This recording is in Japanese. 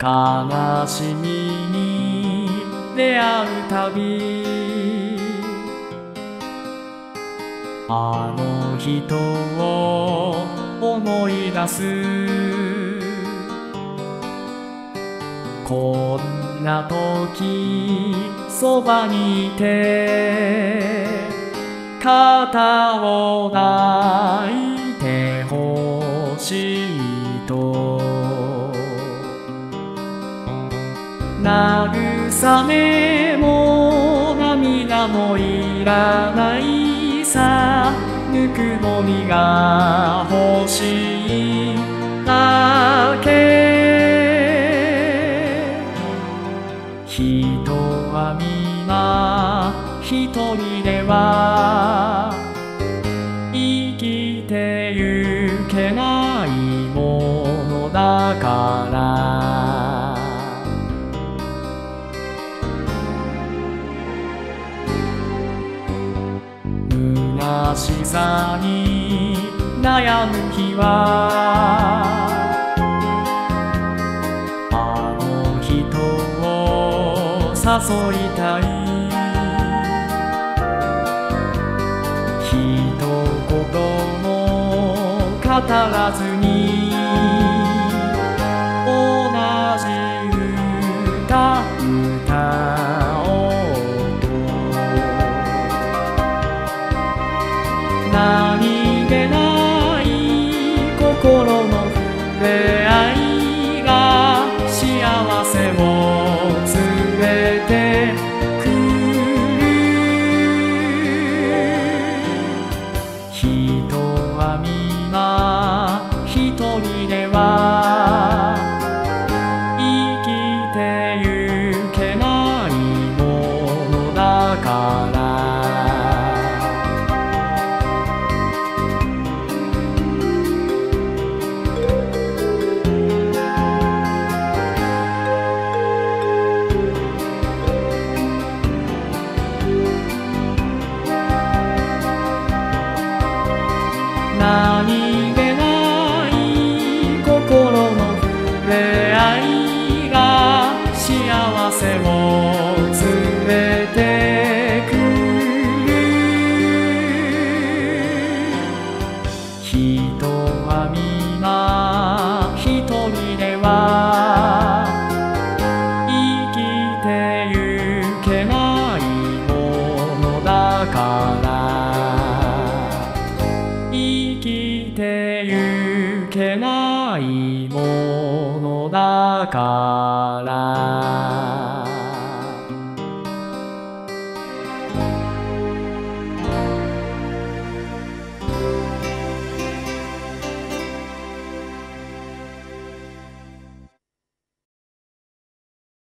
悲しみに出会うたびあの人を思い出すこんな時そばにいて肩を抱いてほしいと慰めも涙もいらないさぬくもりが欲しいだけ人は皆一人では生きてゆけないものだから虚しさに悩む日はあの人を誘いたい一言も語らずに同じ歌歌おうと何気ない心の触れ合いが幸せを連れてくる人は皆一人では生きてゆけないものだから何気ない心の触れ合いが幸せを連れてくる人は皆一人では生きてゆけないものだから生きてゆけないものだから